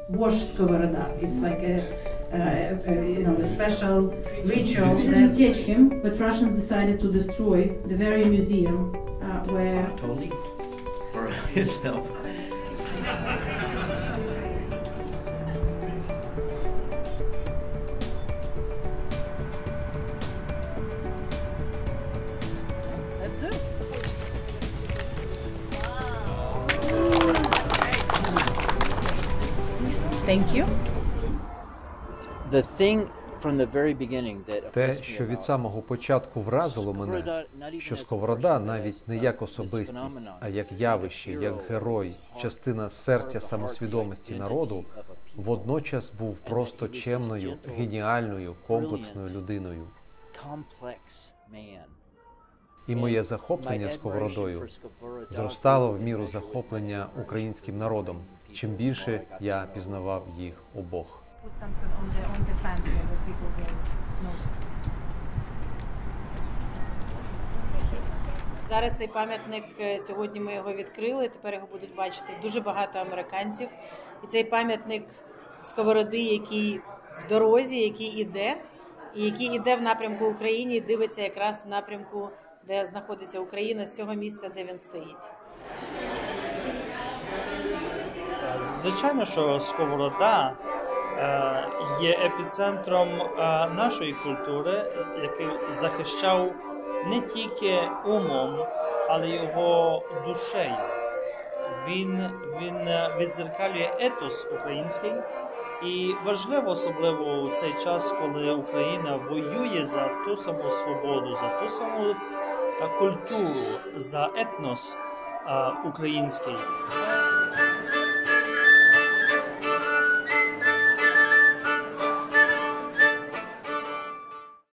wash Skovoroda. It's like a special ritual. They didn't catch him, but Russians decided to destroy the very museum where. Totally. For himself. Let's do it. Thank you. The thing from the very beginning that Те, що від самого початку вразило мене, що Сковорода навіть не як особистість, а як явище, як герой, частина серця самосвідомості народу, водночас був просто чемною, геніальною, комплексною людиною. І моє захоплення Сковородою зростало в міру захоплення українським народом, чим більше я пізнавав їх обох. Put something on the fence so that people will notice. Зараз цей пам'ятник, сьогодні ми його відкрили, тепер його будуть бачити дуже багато американців. І цей пам'ятник Сковороди, який в дорозі, який іде, і який іде в напрямку України, і дивиться якраз в напрямку, де знаходиться Україна, з цього місця, де він стоїть. Звичайно, що Сковорода є епіцентром нашої культури, який захищав не тільки умом, але й його душею. Він відзеркалює етос український, і важливо, особливо у цей час, коли Україна воює за ту саму свободу, за ту саму культуру, за етнос український.